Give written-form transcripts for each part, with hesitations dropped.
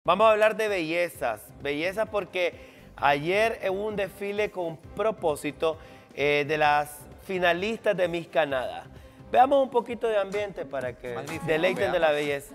Vamos a hablar de bellezas, bellezas porque ayer hubo un desfile con propósito de las finalistas de Miss Canadá. Veamos un poquito de ambiente para que Magnífico, deleiten de la veamos. belleza.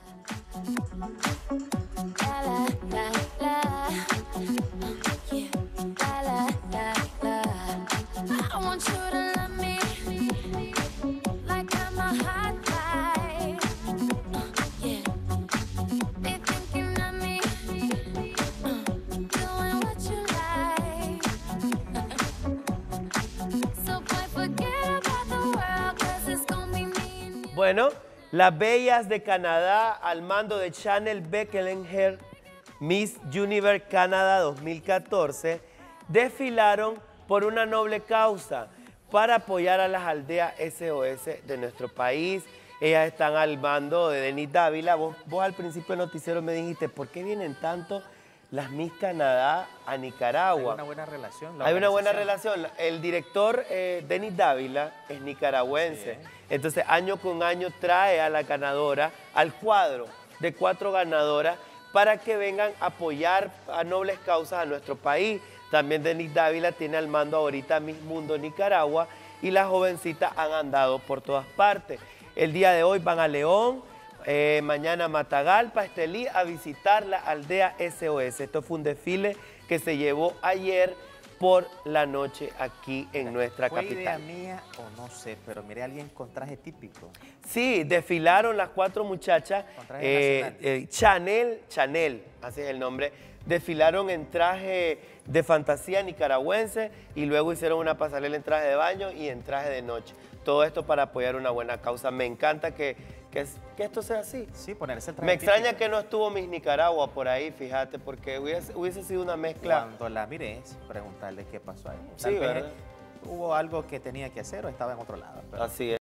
Bueno, las bellas de Canadá al mando de Chanel Beckelengher, Miss Universe Canadá 2014, desfilaron por una noble causa para apoyar a las aldeas SOS de nuestro país. Ellas están al mando de Denis Dávila. Vos al principio del noticiero me dijiste, ¿por qué vienen tanto las Miss Canadá a Nicaragua? Hay una buena relación. Hay una buena relación. El director Denis Dávila es nicaragüense. Sí. Entonces, año con año trae a la ganadora, al cuadro de 4 ganadoras, para que vengan a apoyar a nobles causas a nuestro país. También Denis Dávila tiene al mando ahorita Miss Mundo Nicaragua y las jovencitas han andado por todas partes. El día de hoy van a León, mañana a Matagalpa, Estelí, a visitar la aldea SOS. Esto fue un desfile que se llevó ayer por la noche aquí en nuestra ¿Fue capital. idea mía o no sé, pero miré a alguien con traje típico? Sí, desfilaron las 4 muchachas, Con traje nacional. Chanel, así es el nombre, desfilaron en traje de fantasía nicaragüense y luego hicieron una pasarela en traje de baño y en traje de noche. Todo esto para apoyar una buena causa. Me encanta que esto sea así. Sí, ponerse el traje Me extraña típico. que no estuvo Miss Nicaragua por ahí, fíjate, porque hubiese sido una mezcla. Cuando la miré, preguntarle qué pasó ahí. Sí, Tal vez ¿verdad? hubo algo que tenía que hacer o estaba en otro lado. Pero Así es.